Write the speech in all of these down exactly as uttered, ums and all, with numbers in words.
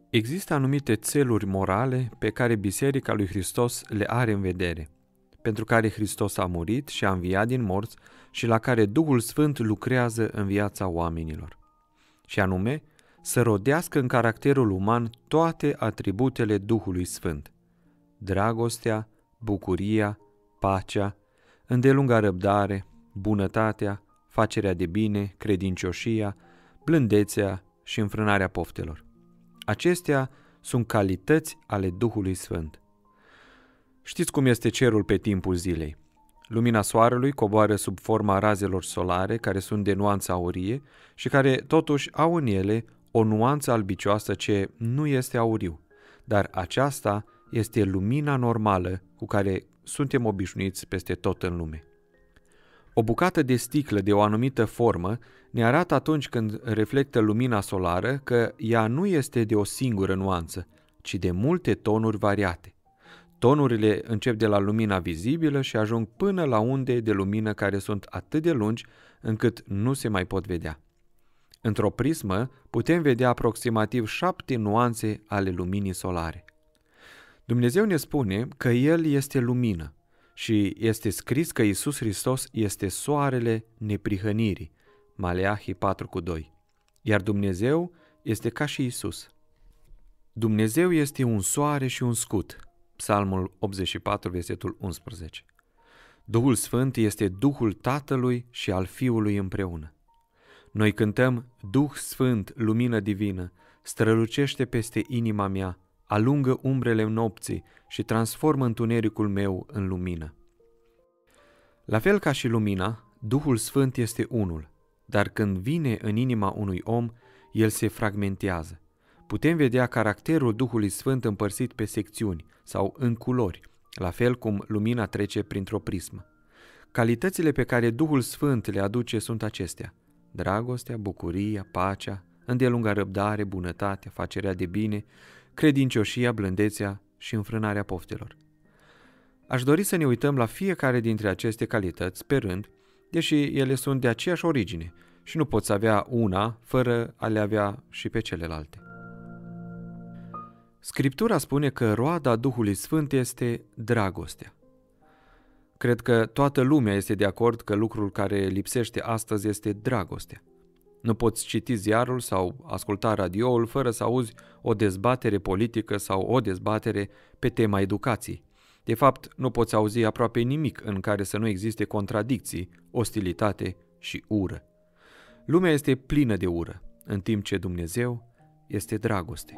Există anumite țeluri morale pe care Biserica lui Hristos le are în vedere, pentru care Hristos a murit și a înviat din morți și la care Duhul Sfânt lucrează în viața oamenilor. Și anume, să rodească în caracterul uman toate atributele Duhului Sfânt: dragostea, bucuria, pacea, îndelunga răbdare, bunătatea, facerea de bine, credincioșia, blândețea și înfrânarea poftelor. Acestea sunt calități ale Duhului Sfânt. Știți cum este cerul pe timpul zilei. Lumina soarelui coboară sub forma razelor solare, care sunt de nuanță aurie și care totuși au în ele o nuanță albicioasă ce nu este auriu, dar aceasta este lumina normală cu care suntem obișnuiți peste tot în lume. O bucată de sticlă de o anumită formă ne arată atunci când reflectă lumina solară că ea nu este de o singură nuanță, ci de multe tonuri variate. Tonurile încep de la lumina vizibilă și ajung până la unde de lumină care sunt atât de lungi încât nu se mai pot vedea. Într-o prismă putem vedea aproximativ șapte nuanțe ale luminii solare. Dumnezeu ne spune că El este lumină și este scris că Iisus Hristos este soarele neprihănirii, Maleahi patru cu doi, iar Dumnezeu este ca și Iisus. Dumnezeu este un soare și un scut, Psalmul optzeci și patru, versetul unsprezece. Duhul Sfânt este Duhul Tatălui și al Fiului împreună. Noi cântăm: Duh Sfânt, lumină divină, strălucește peste inima mea, alungă umbrele nopții și transformă întunericul meu în lumină. La fel ca și lumina, Duhul Sfânt este unul, dar când vine în inima unui om, el se fragmentează. Putem vedea caracterul Duhului Sfânt împărțit pe secțiuni sau în culori, la fel cum lumina trece printr-o prismă. Calitățile pe care Duhul Sfânt le aduce sunt acestea: dragostea, bucuria, pacea, îndelunga răbdare, bunătatea, facerea de bine, credincioșia, blândețea și înfrânarea poftelor. Aș dori să ne uităm la fiecare dintre aceste calități pe rând, deși ele sunt de aceeași origine și nu poți avea una fără a le avea și pe celelalte. Scriptura spune că roada Duhului Sfânt este dragostea. Cred că toată lumea este de acord că lucrul care lipsește astăzi este dragostea. Nu poți citi ziarul sau asculta radioul fără să auzi o dezbatere politică sau o dezbatere pe tema educației. De fapt, nu poți auzi aproape nimic în care să nu existe contradicții, ostilitate și ură. Lumea este plină de ură, în timp ce Dumnezeu este dragoste.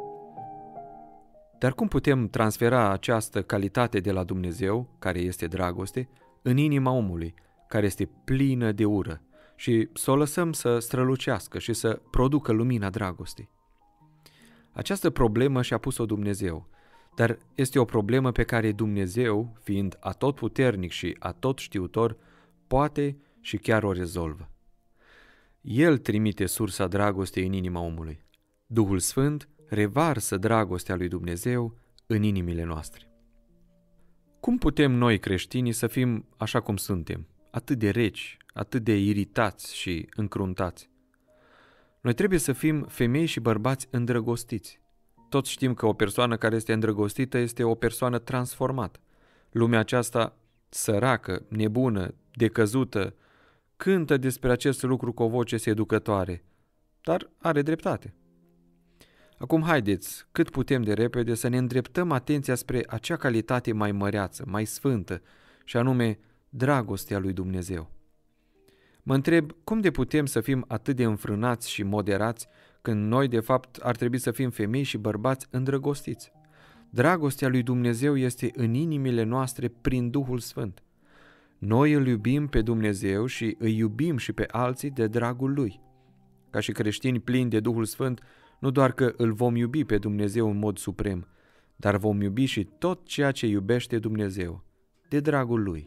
Dar cum putem transfera această calitate de la Dumnezeu, care este dragoste, în inima omului, care este plină de ură, și să o lăsăm să strălucească și să producă lumina dragostei? Această problemă și-a pus-o Dumnezeu, dar este o problemă pe care Dumnezeu, fiind atotputernic și atotștiutor, poate și chiar o rezolvă. El trimite sursa dragostei în inima omului. Duhul Sfânt revarsă dragostea lui Dumnezeu în inimile noastre. Cum putem noi, creștinii, să fim așa cum suntem, atât de reci, atât de iritați și încruntați? Noi trebuie să fim femei și bărbați îndrăgostiți. Toți știm că o persoană care este îndrăgostită este o persoană transformată. Lumea aceasta săracă, nebună, decăzută, cântă despre acest lucru cu o voce seducătoare, dar are dreptate. Acum haideți, cât putem de repede, să ne îndreptăm atenția spre acea calitate mai măreață, mai sfântă, și anume dragostea lui Dumnezeu. Mă întreb, cum de putem să fim atât de înfrânați și moderați când noi, de fapt, ar trebui să fim femei și bărbați îndrăgostiți? Dragostea lui Dumnezeu este în inimile noastre prin Duhul Sfânt. Noi îl iubim pe Dumnezeu și îi iubim și pe alții de dragul Lui. Ca și creștini plini de Duhul Sfânt, nu doar că îl vom iubi pe Dumnezeu în mod suprem, dar vom iubi și tot ceea ce iubește Dumnezeu, de dragul Lui.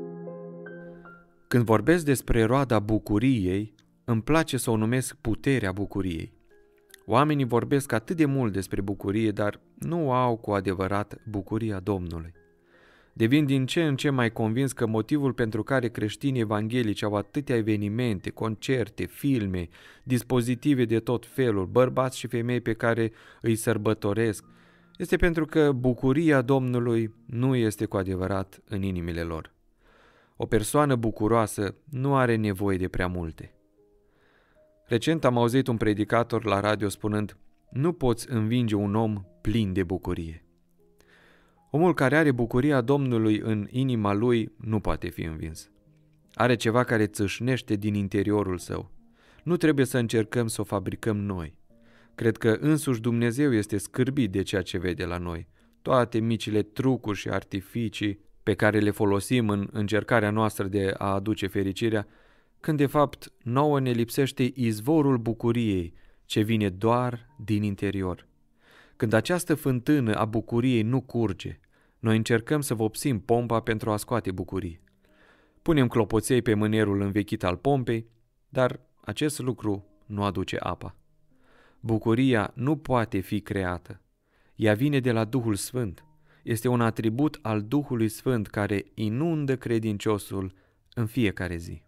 Când vorbesc despre roada bucuriei, îmi place să o numesc puterea bucuriei. Oamenii vorbesc atât de mult despre bucurie, dar nu au cu adevărat bucuria Domnului. Devin din ce în ce mai convins că motivul pentru care creștinii evanghelici au atâtea evenimente, concerte, filme, dispozitive de tot felul, bărbați și femei pe care îi sărbătoresc, este pentru că bucuria Domnului nu este cu adevărat în inimile lor. O persoană bucuroasă nu are nevoie de prea multe. Recent am auzit un predicator la radio spunând: nu poți învinge un om plin de bucurie. Omul care are bucuria Domnului în inima lui nu poate fi învins. Are ceva care țâșnește din interiorul său. Nu trebuie să încercăm să o fabricăm noi. Cred că însuși Dumnezeu este scârbit de ceea ce vede la noi. Toate micile trucuri și artificii pe care le folosim în încercarea noastră de a aduce fericirea, când de fapt nouă ne lipsește izvorul bucuriei ce vine doar din interior. Când această fântână a bucuriei nu curge, noi încercăm să vopsim pompa pentru a scoate bucurie. Punem clopoței pe mânerul învechit al pompei, dar acest lucru nu aduce apa. Bucuria nu poate fi creată. Ea vine de la Duhul Sfânt. Este un atribut al Duhului Sfânt care inundă credinciosul în fiecare zi.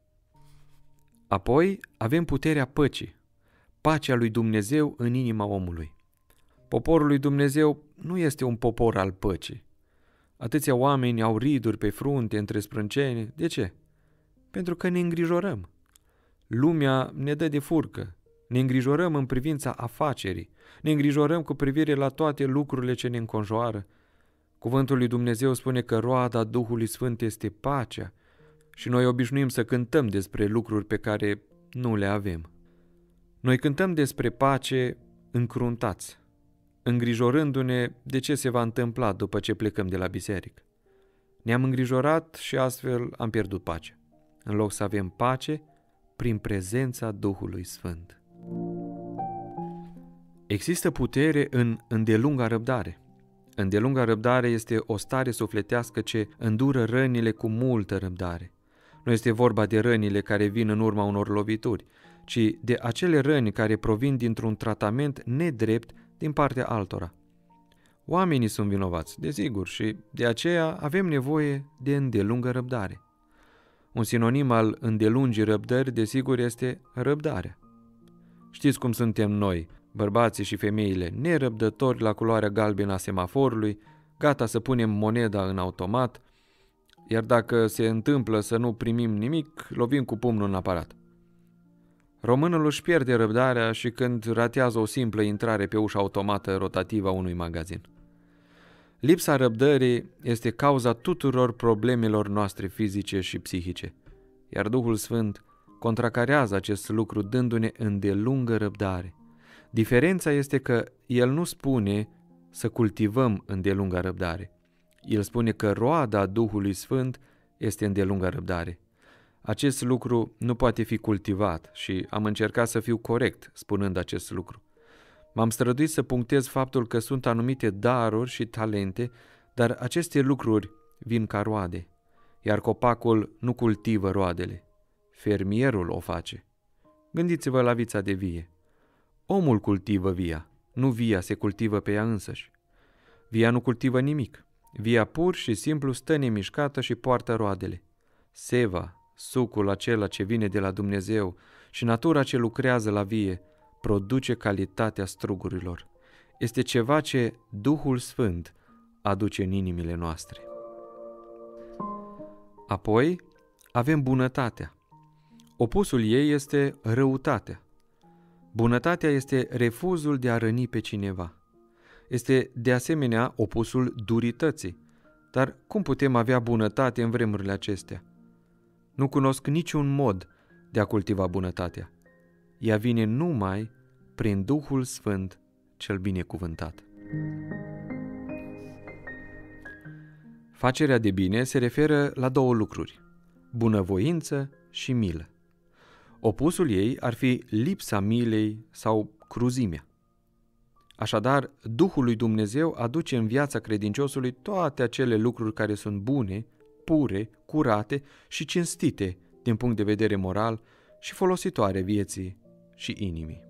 Apoi avem puterea păcii, pacea lui Dumnezeu în inima omului. Poporul lui Dumnezeu nu este un popor al păcii. Atâția oameni au riduri pe frunte, între sprâncene. De ce? Pentru că ne îngrijorăm. Lumea ne dă de furcă. Ne îngrijorăm în privința afacerii. Ne îngrijorăm cu privire la toate lucrurile ce ne înconjoară. Cuvântul lui Dumnezeu spune că roada Duhului Sfânt este pacea și noi obișnuim să cântăm despre lucruri pe care nu le avem. Noi cântăm despre pace încruntați, îngrijorându-ne de ce se va întâmpla după ce plecăm de la biserică. Ne-am îngrijorat și astfel am pierdut pacea, în loc să avem pace prin prezența Duhului Sfânt. Există putere în îndelunga răbdare. Îndelunga răbdare este o stare sufletească ce îndură rănile cu multă răbdare. Nu este vorba de rănile care vin în urma unor lovituri, ci de acele răni care provin dintr-un tratament nedrept din partea altora. Oamenii sunt vinovați, desigur, și de aceea avem nevoie de îndelungă răbdare. Un sinonim al îndelungii răbdări, desigur, este răbdarea. Știți cum suntem noi, bărbații și femeile, nerăbdători la culoarea galbenă a semaforului, gata să punem moneda în automat, iar dacă se întâmplă să nu primim nimic, lovim cu pumnul în aparat. Românul își pierde răbdarea și când ratează o simplă intrare pe ușa automată rotativă a unui magazin. Lipsa răbdării este cauza tuturor problemelor noastre fizice și psihice, iar Duhul Sfânt contracarează acest lucru dându-ne îndelungă răbdare. Diferența este că El nu spune să cultivăm îndelunga răbdare. El spune că roada Duhului Sfânt este îndelunga răbdare. Acest lucru nu poate fi cultivat și am încercat să fiu corect spunând acest lucru. M-am străduit să punctez faptul că sunt anumite daruri și talente, dar aceste lucruri vin ca roade, iar copacul nu cultivă roadele. Fermierul o face. Gândiți-vă la vița de vie. Omul cultivă via, nu via se cultivă pe ea însăși. Via nu cultivă nimic. Via pur și simplu stă nemișcată și poartă roadele. Seva, sucul acela ce vine de la Dumnezeu și natura ce lucrează la vie, produce calitatea strugurilor. Este ceva ce Duhul Sfânt aduce în inimile noastre. Apoi avem bunătatea. Opusul ei este răutatea. Bunătatea este refuzul de a răni pe cineva. Este de asemenea opusul durității. Dar cum putem avea bunătate în vremurile acestea? Nu cunosc niciun mod de a cultiva bunătatea. Ea vine numai prin Duhul Sfânt cel binecuvântat. Facerea de bine se referă la două lucruri: bunăvoință și milă. Opusul ei ar fi lipsa milei sau cruzimea. Așadar, Duhul lui Dumnezeu aduce în viața credinciosului toate acele lucruri care sunt bune, pure, curate și cinstite din punct de vedere moral și folositoare vieții și inimii.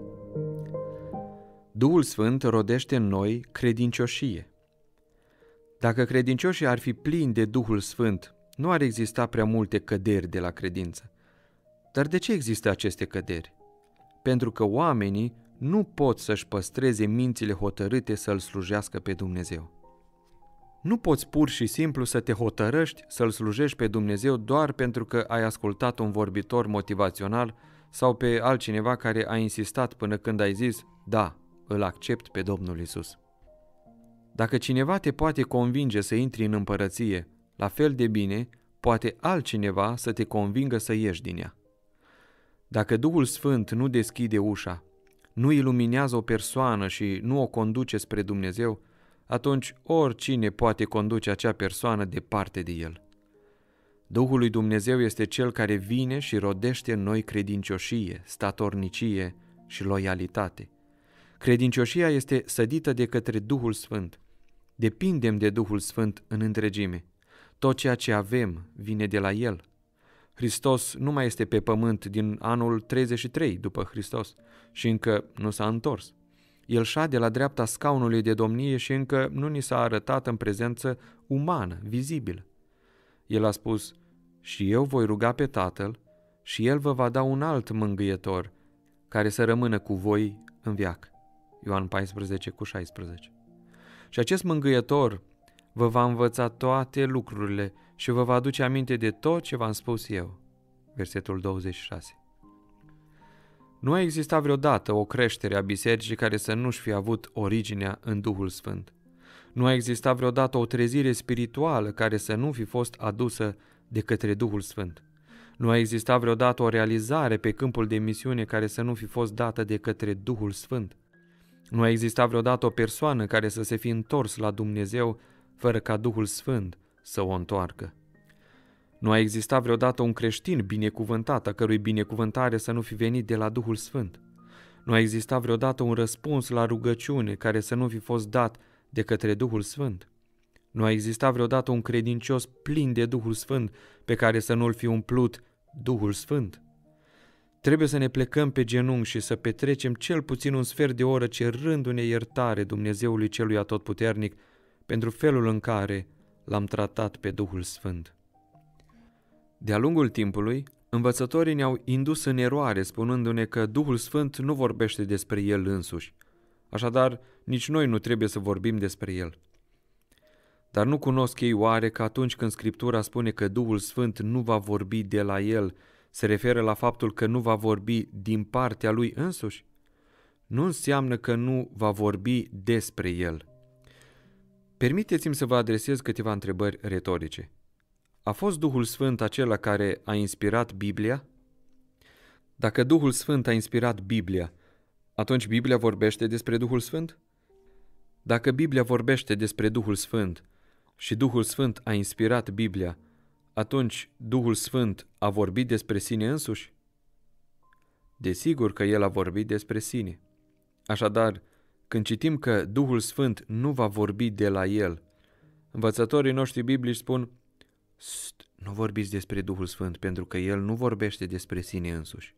Duhul Sfânt rodește în noi credincioșie. Dacă credincioșii ar fi plini de Duhul Sfânt, nu ar exista prea multe căderi de la credință. Dar de ce există aceste căderi? Pentru că oamenii nu pot să-și păstreze mințile hotărâte să-L slujească pe Dumnezeu. Nu poți pur și simplu să te hotărăști să-L slujești pe Dumnezeu doar pentru că ai ascultat un vorbitor motivațional sau pe altcineva care a insistat până când ai zis, da, îl accept pe Domnul Iisus. Dacă cineva te poate convinge să intri în împărăție, la fel de bine poate altcineva să te convingă să ieși din ea. Dacă Duhul Sfânt nu deschide ușa, nu iluminează o persoană și nu o conduce spre Dumnezeu, atunci oricine poate conduce acea persoană departe de El. Duhul lui Dumnezeu este Cel care vine și rodește în noi credincioșie, statornicie și loialitate. Credincioșia este sădită de către Duhul Sfânt. Depindem de Duhul Sfânt în întregime. Tot ceea ce avem vine de la El. Hristos nu mai este pe pământ din anul treizeci și trei după Hristos și încă nu s-a întors. El șade la dreapta scaunului de domnie și încă nu ni s-a arătat în prezență umană, vizibilă. El a spus, și eu voi ruga pe Tatăl și El vă va da un alt mângâietor care să rămână cu voi în veac. Ioan paisprezece cu șaisprezece. Și acest mângâietor vă va învăța toate lucrurile și vă va aduce aminte de tot ce v-am spus eu. Versetul douăzeci și șase. Nu a existat vreodată o creștere a bisericii care să nu-și fi avut originea în Duhul Sfânt. Nu a existat vreodată o trezire spirituală care să nu fi fost adusă de către Duhul Sfânt. Nu a existat vreodată o realizare pe câmpul de misiune care să nu fi fost dată de către Duhul Sfânt. Nu a existat vreodată o persoană care să se fi întors la Dumnezeu fără ca Duhul Sfânt să o întoarcă. Nu a existat vreodată un creștin binecuvântat, a cărui binecuvântare să nu fi venit de la Duhul Sfânt. Nu a existat vreodată un răspuns la rugăciune care să nu fi fost dat de către Duhul Sfânt. Nu a existat vreodată un credincios plin de Duhul Sfânt pe care să nu-l fi umplut Duhul Sfânt. Trebuie să ne plecăm pe genunchi și să petrecem cel puțin un sfert de oră cerându-ne iertare Dumnezeului Celui Atotputernic pentru felul în care l-am tratat pe Duhul Sfânt. De-a lungul timpului, învățătorii ne-au indus în eroare spunându-ne că Duhul Sfânt nu vorbește despre El însuși. Așadar, nici noi nu trebuie să vorbim despre El. Dar nu cunosc ei oare că atunci când Scriptura spune că Duhul Sfânt nu va vorbi de la El, se referă la faptul că nu va vorbi din partea Lui însuși? Nu înseamnă că nu va vorbi despre El. Permiteți-mi să vă adresez câteva întrebări retorice. A fost Duhul Sfânt acela care a inspirat Biblia? Dacă Duhul Sfânt a inspirat Biblia, atunci Biblia vorbește despre Duhul Sfânt? Dacă Biblia vorbește despre Duhul Sfânt și Duhul Sfânt a inspirat Biblia, atunci Duhul Sfânt a vorbit despre sine însuși? Desigur că El a vorbit despre sine. Așadar, când citim că Duhul Sfânt nu va vorbi de la El, învățătorii noștri biblici spun, nu vorbiți despre Duhul Sfânt, pentru că El nu vorbește despre sine însuși.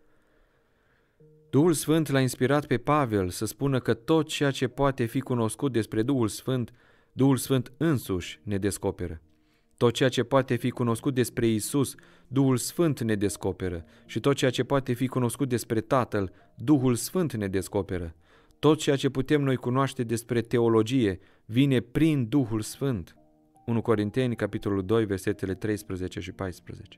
Duhul Sfânt l-a inspirat pe Pavel să spună că tot ceea ce poate fi cunoscut despre Duhul Sfânt, Duhul Sfânt însuși ne descoperă. Tot ceea ce poate fi cunoscut despre Iisus, Duhul Sfânt ne descoperă. Și tot ceea ce poate fi cunoscut despre Tatăl, Duhul Sfânt ne descoperă. Tot ceea ce putem noi cunoaște despre teologie vine prin Duhul Sfânt. unu Corinteni, capitolul doi, versetele treisprezece și paisprezece.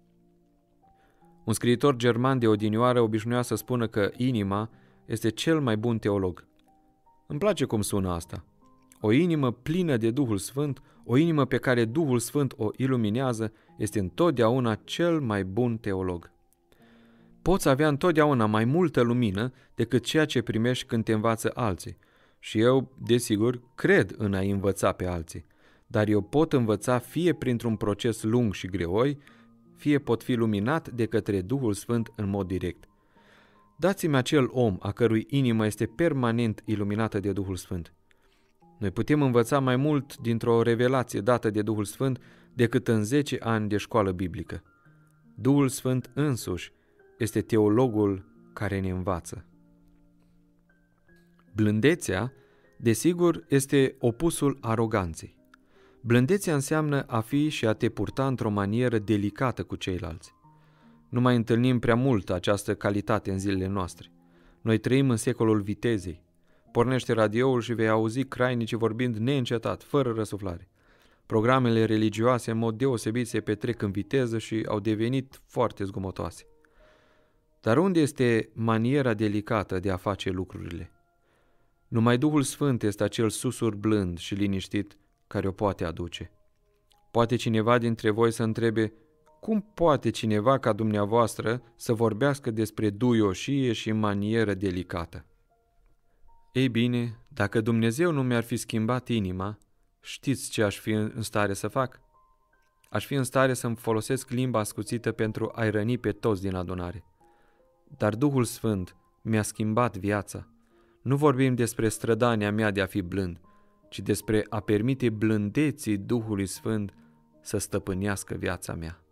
Un scriitor german de odinioară obișnuia să spună că inima este cel mai bun teolog. Îmi place cum sună asta. O inimă plină de Duhul Sfânt, o inimă pe care Duhul Sfânt o iluminează, este întotdeauna cel mai bun teolog. Poți avea întotdeauna mai multă lumină decât ceea ce primești când te învață alții. Și eu, desigur, cred în a învăța pe alții. Dar eu pot învăța fie printr-un proces lung și greoi, fie pot fi luminat de către Duhul Sfânt în mod direct. Dați-mi acel om a cărui inimă este permanent iluminată de Duhul Sfânt. Noi putem învăța mai mult dintr-o revelație dată de Duhul Sfânt decât în zece ani de școală biblică. Duhul Sfânt însuși este teologul care ne învață. Blândețea, desigur, este opusul aroganței. Blândețea înseamnă a fi și a te purta într-o manieră delicată cu ceilalți. Nu mai întâlnim prea mult această calitate în zilele noastre. Noi trăim în secolul vitezei. Pornește radioul și vei auzi crainicii vorbind neîncetat, fără răsuflare. Programele religioase în mod deosebit se petrec în viteză și au devenit foarte zgomotoase. Dar unde este maniera delicată de a face lucrurile? Numai Duhul Sfânt este acel susur blând și liniștit care o poate aduce. Poate cineva dintre voi să întrebe: cum poate cineva ca dumneavoastră să vorbească despre duioșie și manieră delicată? Ei bine, dacă Dumnezeu nu mi-ar fi schimbat inima, știți ce aș fi în stare să fac? Aș fi în stare să-mi folosesc limba ascuțită pentru a-i răni pe toți din adunare. Dar Duhul Sfânt mi-a schimbat viața. Nu vorbim despre strădania mea de a fi blând, ci despre a permite blândeții Duhului Sfânt să stăpânească viața mea.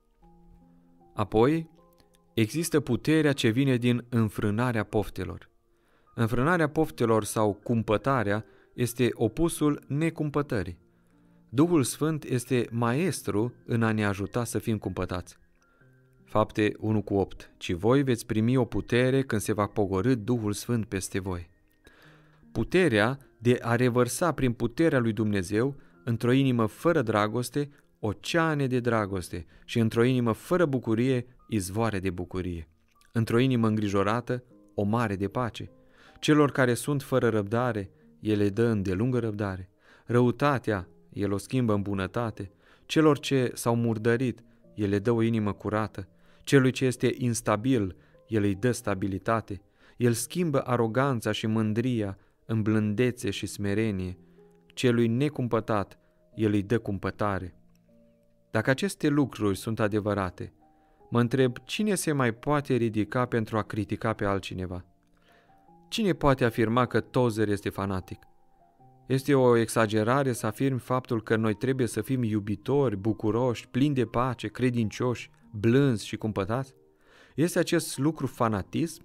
Apoi, există puterea ce vine din înfrânarea poftelor. Înfrânarea poftelor sau cumpătarea este opusul necumpătării. Duhul Sfânt este maestru în a ne ajuta să fim cumpătați. Fapte unu cu opt. Ci voi veți primi o putere când se va pogorî Duhul Sfânt peste voi. Puterea de a revărsa prin puterea lui Dumnezeu într-o inimă fără dragoste oceane de dragoste și într-o inimă fără bucurie izvoare de bucurie. Într-o inimă îngrijorată o mare de pace. Celor care sunt fără răbdare, El le dă îndelungă răbdare. Răutatea, El o schimbă în bunătate. Celor ce s-au murdărit, El le dă o inimă curată. Celui ce este instabil, El îi dă stabilitate. El schimbă aroganța și mândria în blândețe și smerenie. Celui necumpătat, El îi dă cumpătare. Dacă aceste lucruri sunt adevărate, mă întreb cine se mai poate ridica pentru a critica pe altcineva? Cine poate afirma că Tozer este fanatic? Este o exagerare să afirmi faptul că noi trebuie să fim iubitori, bucuroși, plini de pace, credincioși, blânzi și cumpătați? Este acest lucru fanatism?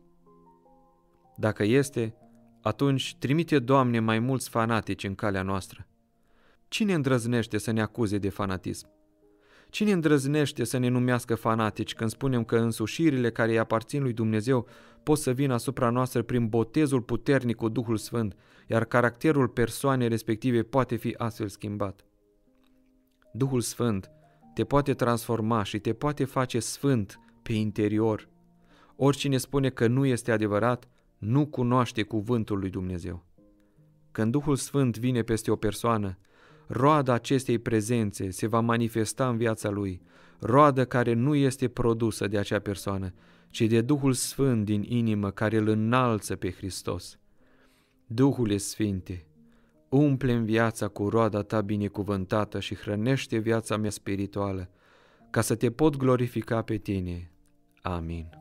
Dacă este, atunci trimite, Doamne, mai mulți fanatici în calea noastră. Cine îndrăznește să ne acuze de fanatism? Cine îndrăznește să ne numească fanatici când spunem că însușirile care îi aparțin lui Dumnezeu pot să vină asupra noastră prin botezul puternic cu Duhul Sfânt, iar caracterul persoanei respective poate fi astfel schimbat? Duhul Sfânt te poate transforma și te poate face sfânt pe interior. Oricine spune că nu este adevărat, nu cunoaște cuvântul lui Dumnezeu. Când Duhul Sfânt vine peste o persoană, roada acestei prezențe se va manifesta în viața lui, roadă care nu este produsă de acea persoană, ci de Duhul Sfânt din inimă care îl înalță pe Hristos. Duhule Sfinte, umple-mi viața cu roada ta binecuvântată și hrănește viața mea spirituală, ca să te pot glorifica pe tine. Amin.